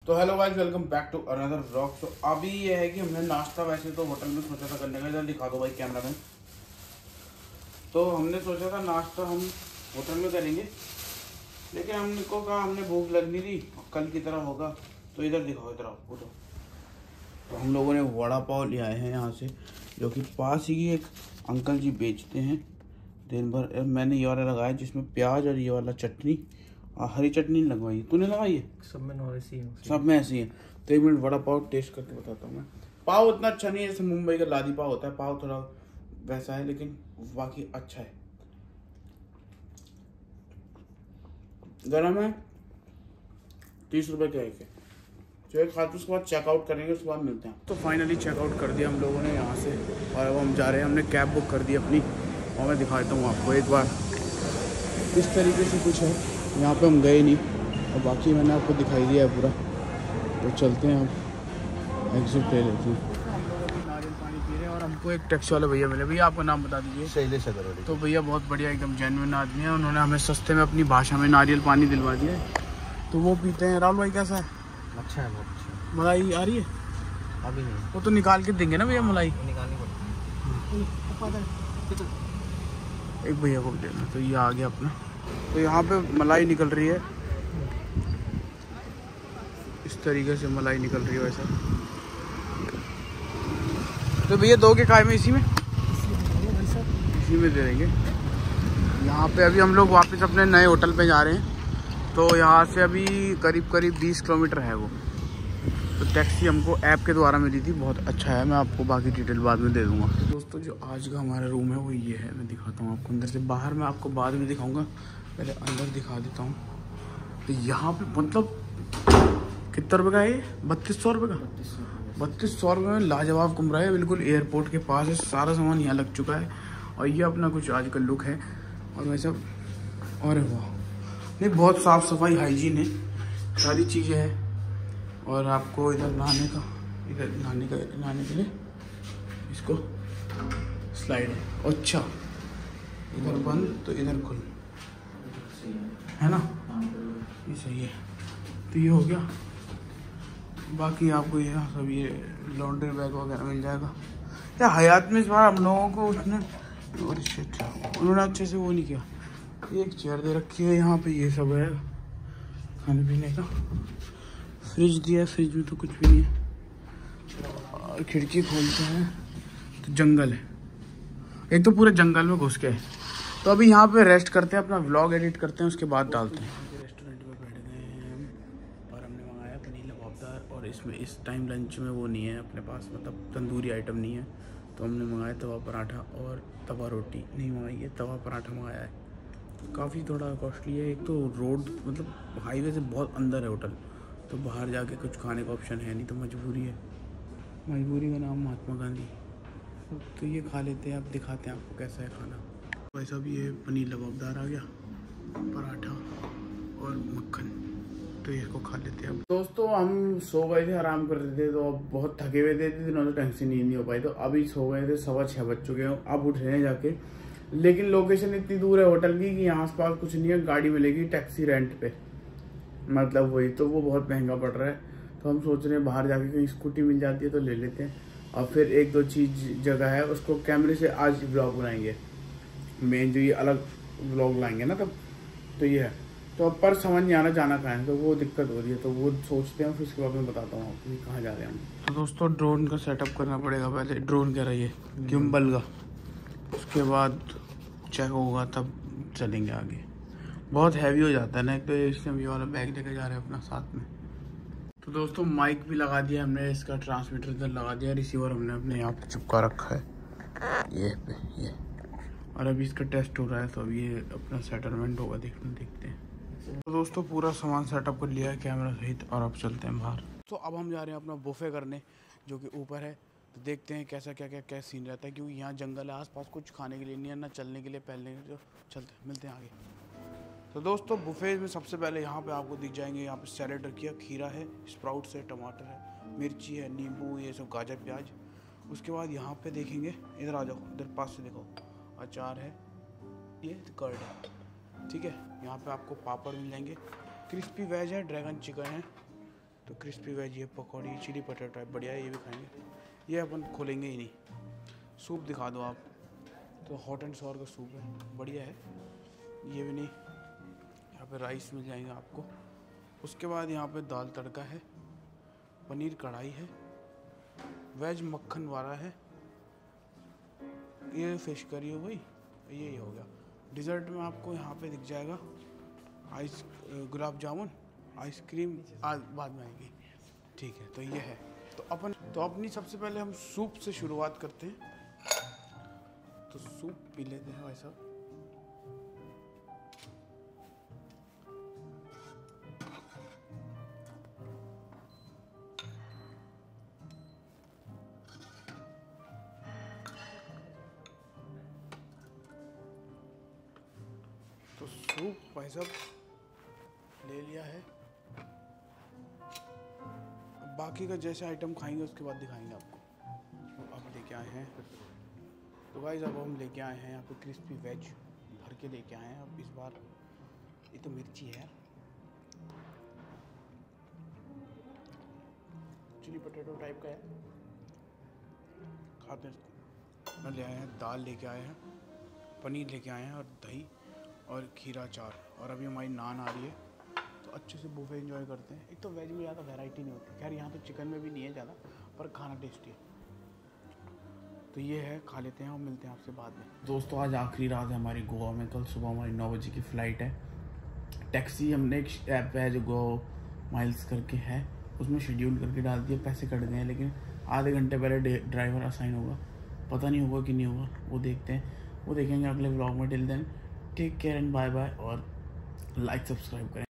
तो hello guys, welcome back to another vlog. तो अभी ये है कि हमने नाश्ता वैसे तो होटल में सोचा था करने का, इधर दिखा दो भाई कैमरा में। तो हमने सोचा था नाश्ता हम होटल में करेंगे, लेकिन हमको कहा हमने भूख लग नहीं रही, कल की तरह होगा। तो इधर दिखाओ, इधर आओ उधर। तो हम लोगों ने वड़ा पाव ले आए हैं यहाँ से, जो कि पास ही एक अंकल जी बेचते हैं दिन भर। मैंने ये वाला लगाया जिसमें प्याज और ये वाला चटनी, हरी चटनी लगवाई। तूने लगाई है? सब में ऐसी है, सब में ऐसी है। तो एक मिनट वड़ा पाव टेस्ट करके बताता हूँ मैं। पाव उतना अच्छा नहीं है जैसे मुंबई का लादी पाव होता है, पाव थोड़ा वैसा है, लेकिन बाकी अच्छा है। गरम है, 30 रुपए का एक है। जो एक खाते उसके बाद चेकआउट करेंगे, उसके बाद मिलते हैं। तो फाइनली चेकआउट कर दिया हम लोगों ने यहाँ से, और अब हम जा रहे हैं। हमने कैब बुक कर दी अपनी, और मैं दिखा देता हूँ आपको एक बार। इस तरीके से कुछ है, यहाँ पे हम गए नहीं, और बाकी मैंने आपको दिखाई दिया है पूरा। तो चलते हैं, हम एग्जिट ले लेते हैं। नारियल पानी पी रहे हैं, और हमको एक टैक्सी वाले भैया मिले। भैया आपका नाम बता दीजिए। शैलेश अग्रवाल। तो भैया बहुत बढ़िया, एकदम जेन्युइन आदमी है। उन्होंने हमें सस्ते में अपनी भाषा में नारियल पानी दिलवा दिया है, तो वो पीते हैं। राहुल भाई कैसा है? अच्छा है, बहुत अच्छा। मलाई आ रही है? अभी नहीं, वो तो निकाल के देंगे ना भैया मलाई। निकालनी पड़ती है। एक भैया को भी देना। तो ये आ गया अपना। तो यहाँ पे मलाई निकल रही है, इस तरीके से मलाई निकल रही है वैसा। तो भैया दो के काय में? इसी में दे देंगे। यहाँ पे अभी हम लोग वापस अपने नए होटल पे जा रहे हैं। तो यहाँ से अभी करीब 20 किलोमीटर है वो। तो टैक्सी हमको ऐप के द्वारा मिली थी, बहुत अच्छा है। मैं आपको बाकी डिटेल बाद में दे दूँगा। दोस्तों जो आज का हमारा रूम है वो ये है, मैं दिखाता हूँ आपको अंदर से। बाहर मैं आपको बाद में दिखाऊँगा, पहले अंदर दिखा देता हूँ। तो यहाँ पे मतलब कितना रुपये का है ये? 3200 रुपये का। 3200 रुपये में लाजवाब कमरा है, बिल्कुल एयरपोर्ट के पास है। सारा सामान यहाँ लग चुका है, और ये अपना कुछ आज का लुक है। और वैसे और वाह, नहीं बहुत साफ़ सफाई हाइजीन है, सारी चीज़ें हैं। और आपको इधर नहाने के लिए इसको स्लाइड है। अच्छा, इधर बंद तो इधर खुल है ना, ये सही है। तो ये हो गया। बाकी आपको यहाँ सब ये लॉन्ड्री बैग वगैरह मिल जाएगा। या हयात में इस बार हम लोगों को उन्होंने अच्छे से वो नहीं किया। एक चेयर दे रखी है यहाँ पे, ये सब है खाने पीने का। फ्रिज दिया है, फ्रिज में तो कुछ भी नहीं है। और खिड़की खोलते हैं तो जंगल है, एक तो पूरे जंगल में घुस के है। तो अभी यहाँ पे रेस्ट करते हैं, अपना व्लॉग एडिट करते हैं, उसके बाद डालते हैं। रेस्टोरेंट में बैठ गए हैं हम, और हमने मंगाया पनीर लबाबदार। और इसमें इस टाइम लंच में वो नहीं है अपने पास, मतलब तंदूरी आइटम नहीं है। तो हमने मंगाया तवा पराठा और तवा रोटी नहीं मंगाई है, तवा पराठा मंगाया है। काफ़ी थोड़ा कॉस्टली है, एक तो रोड मतलब हाईवे से बहुत अंदर है होटल, तो बाहर जाके कुछ खाने का ऑप्शन है नहीं, तो मजबूरी है। मजबूरी का नाम महात्मा गांधी। तो ये खा लेते हैं, अब दिखाते हैं आपको कैसा है खाना। वैसा भी ये पनीर लबाबदार आ गया, पराठा और मक्खन। तो इसको खा लेते हैं। दोस्तों हम सो गए थे, आराम कर रहे थे, तो अब बहुत थके हुए थे, दिनों से ढंग से नींद नहीं हो पाई। तो अभी सो गए थे, 6:15 बज चुके हैं। अब उठ रहे हैं जाके, लेकिन लोकेशन इतनी दूर है होटल की कि यहाँ आस-पास कुछ नहीं है। गाड़ी मिलेगी टैक्सी रेंट पे, मतलब वही, तो वो बहुत महंगा पड़ रहा है। तो हम सोच रहे हैं बाहर जाके कहीं स्कूटी मिल जाती है तो ले लेते हैं। और फिर एक दो चीज़ जगह है, उसको कैमरे से आज ब्लॉग बनाएंगे, मेन जो ये अलग ब्लॉग लाएंगे ना तब। तो ये है, तो अब पर समझ नहीं आना जाना कहाँ है, तो वो दिक्कत हो रही है। तो वो सोचते हैं, फिर उसके बाद मैं बताता हूँ आपको कहाँ जा रहे हैं हम। तो दोस्तों ड्रोन का सेटअप करना पड़ेगा पहले। ड्रोन कह रही है गिम्बल का, उसके बाद चेक होगा तब चलेंगे आगे। बहुत हैवी हो जाता है ना, एक तो इसलिए ये वाला बैग लेकर जा रहे हैं अपना साथ में। तो दोस्तों माइक भी लगा दिया हमने, इसका ट्रांसमीटर इधर लगा दिया, रिसीवर हमने अपने यहाँ पे चिपका रखा है ये पे ये। और अभी इसका टेस्ट हो रहा है, तो अभी ये अपना सेटलमेंट होगा, देखते हैं। तो दोस्तों पूरा सामान सेटअप कर लिया है कैमरा सहित, और अब चलते हैं बाहर। तो अब हम जा रहे हैं अपना बुफे करने, जो कि ऊपर है। तो देखते हैं कैसा क्या सीन रहता है, क्योंकि यहाँ जंगल है, आसपास कुछ खाने के लिए नहीं है, ना चलने के लिए पहलने के लिए। तो चलते हैं, मिलते हैं आगे। तो दोस्तों बुफे में सबसे पहले यहाँ पे आपको दिख जाएंगे, यहाँ पे सैलेड रखी है, खीरा है, स्प्राउट्स है, टमाटर है, मिर्ची है, नींबू, ये सब गाजर प्याज। उसके बाद यहाँ पे देखेंगे, इधर आ जाओ, इधर पास से देखो, अचार है, ये कर्ड है, ठीक है। यहाँ पे आपको पापड़ मिल जाएंगे, क्रिस्पी वेज है, ड्रैगन चिकन है, तो क्रिस्पी वेज ये पकौड़ी चिली पटेटो टाइप बढ़िया है, ये भी खाएंगे। ये अपन खोलेंगे ही नहीं। सूप दिखा दो आप, तो हॉट एंड सॉर का सूप है, बढ़िया है। ये भी नहीं, यहाँ पे राइस मिल जाएंगे आपको। उसके बाद यहाँ पे दाल तड़का है, पनीर कढ़ाई है, वेज मक्खन वाला है, ये फिश करी हो गई, ये हो गया। डिज़र्ट में आपको यहाँ पे दिख जाएगा गुलाब जामुन, आइसक्रीम आज बाद में आएगी, ठीक है। तो ये है, तो अपनी सबसे पहले हम सूप से शुरुआत करते हैं। तो सूप पी लेते हैं भाई साहब। तो सूप भाई साहब ले लिया है। अब बाकी का जैसे आइटम खाएंगे उसके बाद दिखाएंगे आपको। अब लेके आए हैं, तो गाइस अब हम लेके आए हैं यहाँ पे क्रिस्पी वेज भर के लेके आए हैं। अब इस बार ये तो मिर्ची है, चिली पटेटो टाइप का है, खाते हैं इसको। मैं ले आए हैं दाल, लेके आए हैं पनीर, लेके आए हैं और दही और खीरा चार, और अभी हमारी नान आ रही है। तो अच्छे से बुफे एंजॉय करते हैं। एक तो वेज में ज़्यादा वैरायटी नहीं होती, खैर यहाँ तो चिकन में भी नहीं है ज़्यादा, पर खाना टेस्टी है। तो ये है, खा लेते हैं और मिलते हैं आपसे बाद में। दोस्तों आज आखिरी रात है हमारी गोवा में। कल सुबह हमारी 9 बजे की फ़्लाइट है। टैक्सी हमने एक ऐप है जो गो माइल्स करके है, उसमें शेड्यूल करके डाल दिए, पैसे कट गए हैं, लेकिन आधे घंटे पहले ड्राइवर असाइन होगा, पता नहीं होगा कि नहीं होगा, वो देखते हैं, वो देखेंगे अगले व्लॉग में। Till then take care and bye bye, और लाइक सब्सक्राइब करें।